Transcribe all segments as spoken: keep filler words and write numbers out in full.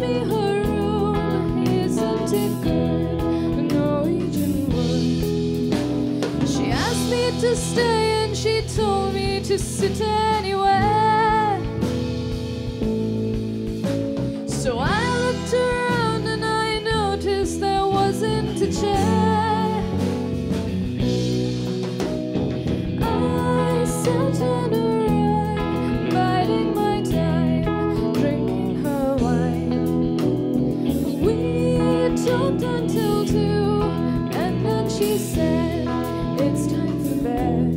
me her room. Isn't it good? A Norwegian wood. She asked me to stay and she told me to sit anywhere. So I looked around and I noticed there wasn't a chair. I sat on a rug, biding my time, drinking her wine. We talked until two, and then she said, "It's time for bed."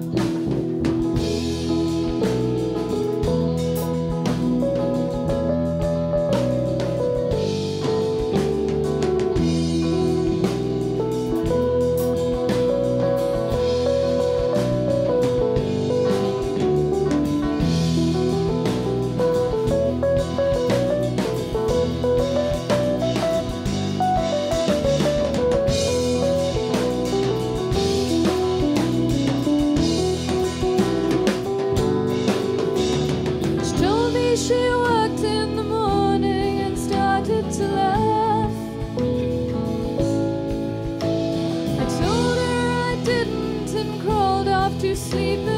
She worked in the morning and started to laugh. I told her I didn't and crawled off to sleep.